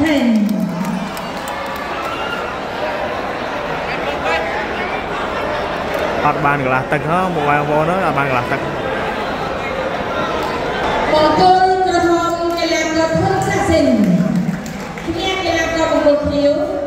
10. Hot ban glass tật đó, mobile phone đó, ban glass tật. Một cơn cho thong cái làm cho thơm xa xinh. Nghe cái làm cho một thiếu.